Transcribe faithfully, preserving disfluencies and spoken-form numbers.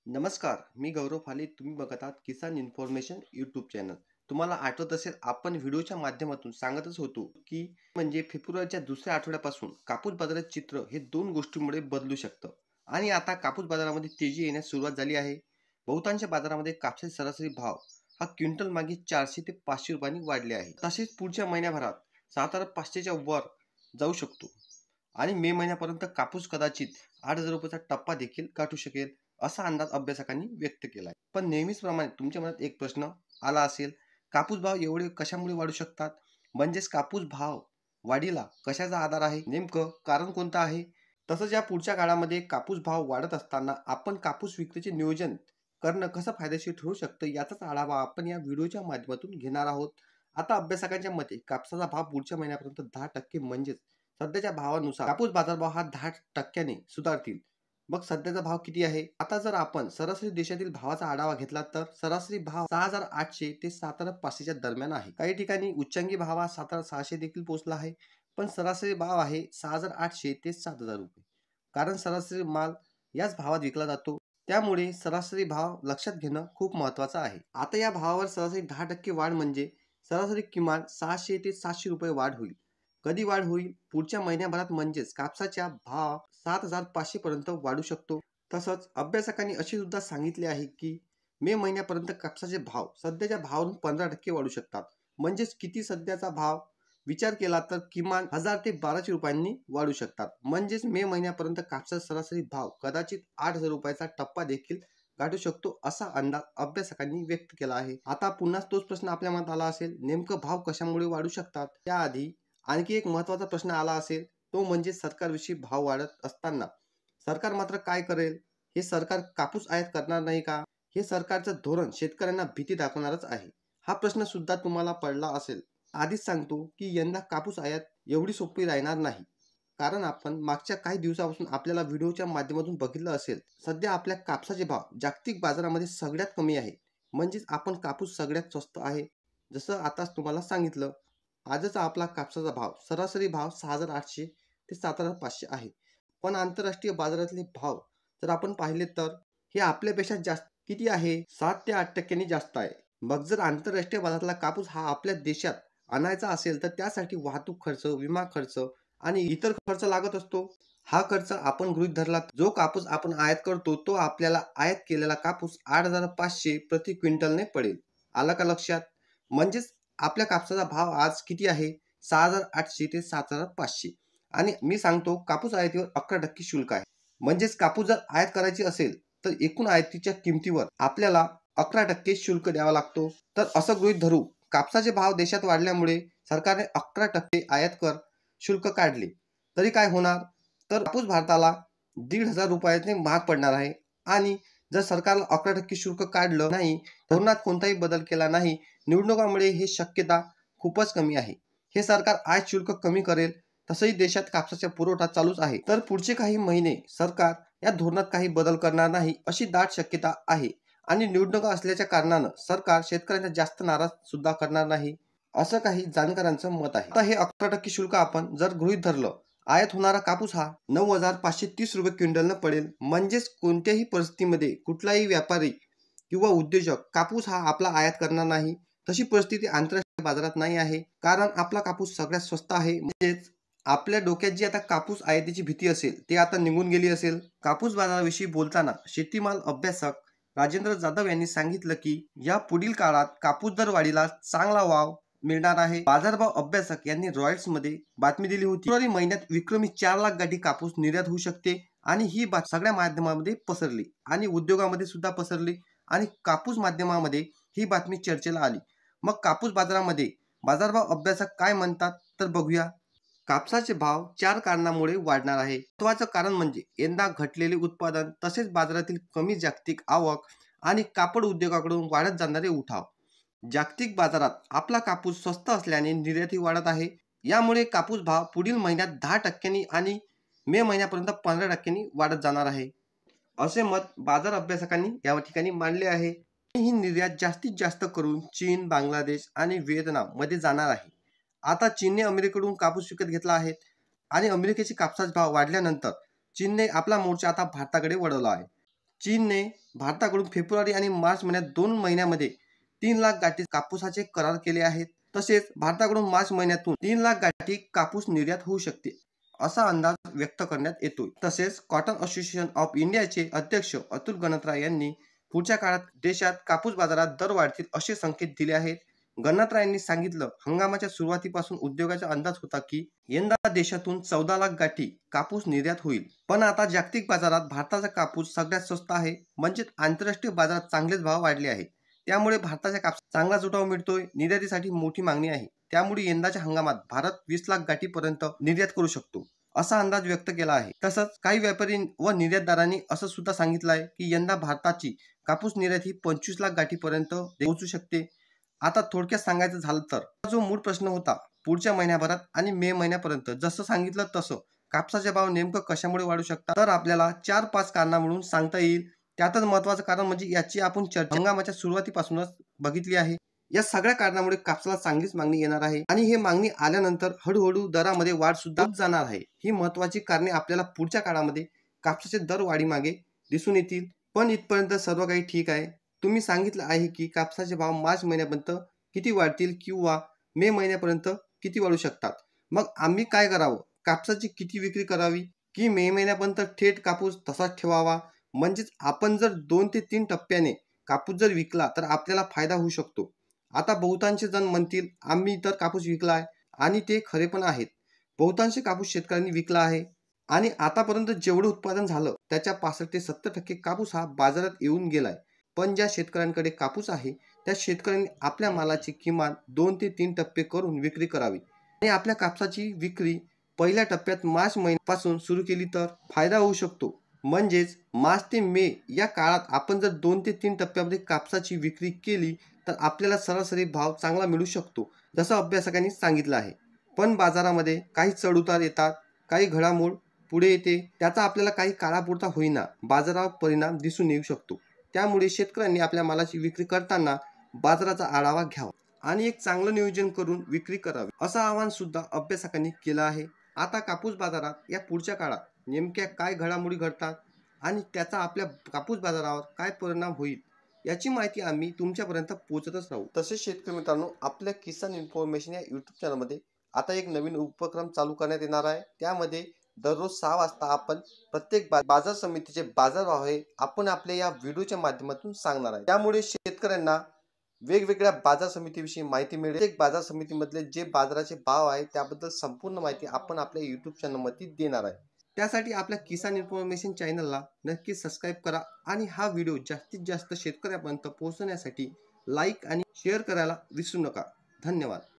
नमस्कार, मी गौरव फाले. तुम्ही बघत आहात किसान इन्फॉर्मेशन यूट्यूब चॅनल. तुम्हाला आठवत असेल आपण व्हिडिओच्या माध्यमातून सांगतच होतो, की म्हणजे फेब्रुवारीच्या दुसऱ्या आठवड्यापासून कापूस बाजारात चित्र हे दोन गोष्टींमुळे बदलू शकतं. आणि आता कापूस बाजारामध्ये तेजी येण्यास सुरुवात झाली आहे. बहुतांश बाजारामध्ये कापसाचे सरासरी भाव हा क्विंटल मागे चारशे ते पाचशे रुपयांनी वाढले आहे. तसेच पुढच्या महिन्याभरात साधारण पाचशेच्या वर जाऊ शकतो. आणि मे महिन्यापर्यंत कापूस कदाचित आठ हजार रुपयाचा टप्पा देखील गाठू शकेल, असा अंदाज अभ्यासकांनी व्यक्त केला आहे. पण नेहमीचप्रमाणे तुमच्या मनात एक प्रश्न आला असेल, कापूस भाव एवढे कशामुळे वाढू शकतात? म्हणजेच कापूस भाव वाढीला कशाचा आधार आहे? नेमकं कारण कोणतं आहे? तसंच या पुढच्या काळामध्ये कापूस भाव वाढत असताना आपण कापूस विक्रीचे नियोजन करणं कसं फायदेशीर ठरू शकतं, याचाच आढावा आपण या व्हिडिओच्या माध्यमातून घेणार आहोत. आता अभ्यासकांच्या मते कापसाचा भाव पुढच्या महिन्यापर्यंत दहा टक्के म्हणजेच सध्याच्या भावानुसार कापूस बाजारभाव हा दहा टक्क्याने सुधारतील. मग सध्याचा भाव किती आहे? आता जर आपण सरासरी देशातील भावाचा आढावा घेतला तर सरासरी भाव सहा हजार आठशे ते सात हजार पाचशेच्या दरम्यान आहे. काही ठिकाणी उच्चांकी भाव हा सात हजार सहाशे देखील पोहोचला आहे. पण सरासरी भाव आहे सहा हजार आठशे ते सात हजार रुपये. कारण सरासरी माल याच भावात विकला जातो. त्यामुळे सरासरी भाव लक्षात घेणं खूप महत्त्वाचं आहे. आता या भावावर सरासरी दहा टक्के वाढ म्हणजे सरासरी किमान सहाशे ते सातशे रुपये वाढ होईल. कधी वाढ होईल? पुढच्या महिन्याभरात म्हणजेच कापसाच्या भाव सात हजार पाचशे पर्यंत वाढू शकतो. तसंच अभ्यासकांनी असे सुद्धा सांगितले आहे की मे महिन्यापर्यंत कापसाचे भाव सध्याच्या भावावरून पंधरा टक्के वाढू शकतात. म्हणजेच किती सध्याचा भाव विचार केला तर किमान हजार ते बाराशे रुपयांनी वाढू शकतात. म्हणजेच मे महिन्यापर्यंत कापसाचा सरासरी भाव कदाचित आठ हजार रुपयाचा टप्पा देखील गाठू शकतो, असा अंदाज अभ्यासकांनी व्यक्त केला आहे. आता पुन्हा तोच प्रश्न आपल्या मनात आला असेल, नेमकं भाव कशामुळे वाढू शकतात? त्याआधी आणखी एक महत्त्वाचा प्रश्न आला असेल, तो म्हणजे सरकारविषयी भाव वाढत असताना सरकार मात्र काय करेल? हे सरकार कापूस आयात करणार नाही का? हे सरकारचं धोरण शेतकऱ्यांना भीती दाखवणारच आहे. हा प्रश्न सुद्धा तुम्हाला पडला असेल. आधीच सांगतो की यंदा कापूस आयात एवढी सोपी राहणार नाही. कारण आपण मागच्या काही दिवसापासून आपल्याला व्हिडिओच्या माध्यमातून बघितलं असेल, सध्या आपल्या कापसाचे भाव जागतिक बाजारामध्ये सगळ्यात कमी आहे. म्हणजेच आपण कापूस सगळ्यात स्वस्त आहे. जसं आताच तुम्हाला सांगितलं, आजचा आपला कापसाचा भाव सरासरी भाव सहा हजार आठशे ते सात हजार पाचशे आहे. पण आंतरराष्ट्रीय बाजारातले भाव जर आपण पाहिले तर हे आपल्यापेक्षा जास्त किती आहे? सात ते आठ टक्क्यांनी जास्त आहे. मग जर आंतरराष्ट्रीय बाजारातला कापूस हा आपल्या देशात आणायचा असेल तर त्यासाठी वाहतूक खर्च, विमा खर्च आणि इतर खर्च लागत असतो. हा खर्च आपण गृहीत धरला, जो कापूस आपण आयात करतो तो आपल्याला आयात केलेला कापूस आठ हजार पाचशे प्रति क्विंटलने पडेल. आला का लक्षात? म्हणजेच आपल्या कापसाचा भाव आज किती आहे? सहा हजार आठशे ते सात हजार पाचशे. आणि मी सांगतो कापूस आयातीवर अकरा टक्के शुल्क आहे. म्हणजेच कापूस जर आयात करायची असेल तर एकूण आयातीच्या किमतीवर आपल्याला अकरा टक्के शुल्क द्यावा लागतो. तर असं गृहीत धरू, कापसाचे भाव देशात वाढल्यामुळे सरकारने अकरा टक्के आयात कर शुल्क काढले. तरी काय होणार? तर कापूस भारताला दीड हजार रुपयाने महाग पडणार आहे. आणि जर सरकारला अकरा टक्के शुल्क काढलं नाही, धोरणात कोणताही बदल केला नाही, निवडणुकामुळे हे शक्यता खूपच कमी आहे. हे सरकार आयात शुल्क कमी करेल. तसंही देशात कापसाचा पुरवठा चालूच आहे. तर पुढचे काही महिने सरकार या धोरणात काही बदल करणार नाही, अशी दाट शक्यता आहे. आणि निवडणुका असल्याच्या कारणानं सरकार शेतकऱ्यांना जास्त नाराज सुद्धा करणार नाही, असं काही जाणकारांचं मत आहे. आता हे अकरा टक्के शुल्क आपण जर गृहीत धरलं, आयात होणारा कापूस हा नऊ हजार पाचशे तीस रुपये क्विंटलनं पडेल. म्हणजेच कोणत्याही परिस्थितीमध्ये कुठलाही व्यापारी किंवा उद्योजक कापूस हा आपला आयात करणार नाही. तशी परिस्थिती आंतरराष्ट्रीय बाजारात नाही आहे. कारण आपला कापूस सगळ्यात स्वस्त आहे. म्हणजेच आपल्या डोक्यात जी आता कापूस आयातीची भीती असेल ती आता निघून गेली असेल. कापूस बाजाराविषयी बोलताना शेतीमाल अभ्यासक राजेंद्र जाधव यांनी सांगितलं की या पुढील काळात कापूस दर वाढीला चांगला वाव मिळणार आहे. बाजारभाव अभ्यासक यांनी रॉयल्स मध्ये बातमी दिली होती, फेब्रुवारी महिन्यात विक्रमी चार लाख गाठी कापूस निर्यात होऊ शकते. आणि ही बात सगळ्या माध्यमांमध्ये पसरली आणि उद्योगामध्ये सुद्धा पसरली आणि कापूस माध्यमामध्ये ही बातमी चर्चेला आली. मग कापूस बाजारामध्ये बाजारभाव अभ्यासक काय म्हणतात तर बघूया. कापसाचे भाव चार कारणामुळे वाढणार आहे. महत्त्वाचं कारण म्हणजे यंदा घटलेले उत्पादन, तसेच बाजारातील कमी जागतिक आवक आणि कापड उद्योगाकडून वाढत जाणारे उठाव. जागतिक बाजारात आपला कापूस स्वस्त असल्याने निर्यातही वाढत आहे. यामुळे कापूस भाव पुढील महिन्यात दहा टक्क्यांनी आणि मे महिन्यापर्यंत पंधरा टक्क्यांनी वाढत जाणार आहे, असे मत बाजार अभ्यासकांनी या ठिकाणी मांडले आहे. ही निर्यात जास्तीत जास्त करून चीन, बांगलादेश आणि व्हिएतनाम मध्ये जाणार आहे. आता चीनने अमेरिकेकडून कापूस विकत घेतला आहे आणि अमेरिकेचे कापसाचे भाव वाढल्यानंतर चीनने आपला मोर्चा आता भारताकडे वळवला आहे. चीनने भारताकडून फेब्रुवारी आणि मार्च महिन्यात दोन महिन्यामध्ये तीन लाख गाठी कापूसाचे करार केले आहेत. तसेच भारताकडून मार्च महिन्यातून तीन लाख गाठी कापूस निर्यात होऊ शकते असा अंदाज व्यक्त करण्यात येतोय. तसेच कॉटन असोसिएशन ऑफ इंडियाचे अध्यक्ष अतुल गणत्रा यांनी पुढच्या काळात देशात कापूस बाजारात दर वाढतील असे संकेत दिले आहेत. गणत्रा यांनी सांगितलं, हंगामाच्या सुरुवातीपासून उद्योगाचा अंदाज होता की यंदा देशातून चौदा लाख गाठी कापूस निर्यात होईल. पण आता जागतिक बाजारात भारताचा कापूस सगळ्यात स्वस्त आहे, म्हणजे आंतरराष्ट्रीय बाजारात चांगलेच भाव वाढले आहे. त्यामुळे भारताच्या कापूस चांगलाच उठाव मिळतोय. निर्यातीसाठी मोठी मागणी आहे. त्यामुळे यंदाच्या हंगामात भारत वीस लाख गाठीपर्यंत निर्यात करू शकतो असा अंदाज व्यक्त केला आहे. तसंच काही व्यापारी व निर्यातदारांनी असं सुद्धा सांगितलं आहे की यंदा भारताची कापूस निर्यात ही पंचवीस लाख गाठीपर्यंत पोहोचू शकते. आता थोडक्यात सांगायचं झालं तर जो मूळ प्रश्न होता पुढच्या महिन्याभरात आणि मे महिन्यापर्यंत, जसं सांगितलं तसं कापसाचे भाव नेमकं कशामुळे वाढू शकतात, तर आपल्याला चार पाच कारणांमुळे सांगता येईल. त्यातच महत्त्वाचं कारण म्हणजे याची आपण चर्चा हंगामाच्या सुरुवातीपासूनच बघितली आहे. या सगळ्या कारणामुळे कापसाला चांगलीच मागणी येणार आहे आणि हे मागणी आल्यानंतर हळूहळू दरामध्ये वाढ सुद्धा होत जाणार आहे. ही महत्त्वाची कारणे आपल्याला पुढच्या काळामध्ये कापसाचे दर वाढीमागे दिसून येतील. पण इथपर्यंत सर्व काही ठीक आहे. तुम्ही सांगितलं आहे की कापसाचे भाव मार्च महिन्यापर्यंत किती वाढतील किंवा मे महिन्यापर्यंत किती वाढू शकतात. मग आम्ही काय करावं? कापसाची किती विक्री करावी की मे महिन्यापर्यंत थेट कापूस तसाच ठेवावा? म्हणजेच आपण जर दोन ते तीन टप्प्याने कापूस जर विकला तर आपल्याला फायदा होऊ शकतो. आता बहुतांश जण म्हणतील आम्ही तर कापूस विकला आहे, आणि ते खरे पण आहेत. बहुतांश कापूस शेतकऱ्यांनी विकला आहे आणि आतापर्यंत जेवढं उत्पादन झालं त्याच्या पासष्ट ते सत्तर टक्के कापूस हा बाजारात येऊन गेलाय. पण ज्या शेतकऱ्यांकडे कापूस आहे त्या शेतकऱ्यांनी आपल्या मालाची किमान दोन ते तीन टप्पे करून विक्री करावी आणि आपल्या कापसाची विक्री पहिल्या टप्प्यात मार्च महिन्यापासून सुरू केली तर फायदा होऊ शकतो. म्हणजेच मार्च ते मे या काळात आपण जर दोन ते तीन टप्प्यामध्ये कापसाची विक्री केली तर आपल्याला सरासरी भाव चांगला मिळू शकतो, जसं अभ्यासकांनी सांगितलं आहे. पण बाजारामध्ये काही चढउतार येतात, काही घडामोड पुढे येते, त्याचा आपल्याला काही काळापुरता होईना बाजारावर परिणाम दिसून येऊ शकतो. त्यामुळे शेतकऱ्यांनी आपल्या मालाची विक्री करताना बाजाराचा आढावा घ्यावा आणि एक चांगलं नियोजन करून विक्री करावी असं आवाहन सुद्धा अभ्यासकांनी केलं आहे. आता कापूस बाजारात या पुढच्या काळात नेमक्या काय घडामोडी घडतात आणि त्याचा आपल्या कापूस बाजारावर काय परिणाम होईल याची माहिती आम्ही तुमच्यापर्यंत पोहोचतच राहू. तसेच शेतकरी मित्रांनो, आपल्या किसान इन्फॉर्मेशन या यूट्यूब चॅनलमध्ये आता एक नवीन उपक्रम चालू करण्यात येणार आहे. त्यामध्ये दररोज सहा वाजता आपण प्रत्येक बाजार समितीचे बाजारभाव हे आपण आपल्या या व्हिडिओच्या माध्यमातून सांगणार आहे. त्यामुळे शेतकऱ्यांना वेगवेगळ्या बाजार समितीविषयी माहिती मिळेल. प्रत्येक बाजार समितीमधले जे बाजाराचे भाव आहे त्याबद्दल संपूर्ण माहिती आपण आपल्या यूट्यूब चॅनलमध्ये देणार आहे. त्यासाठी आपल्या किसान इन्फॉर्मेशन चॅनलला नक्की सबस्क्राईब करा आणि हा व्हिडिओ जास्तीत जास्त शेतकऱ्यांपर्यंत पोहोचवण्यासाठी लाईक आणि शेअर करायला विसरू नका. धन्यवाद.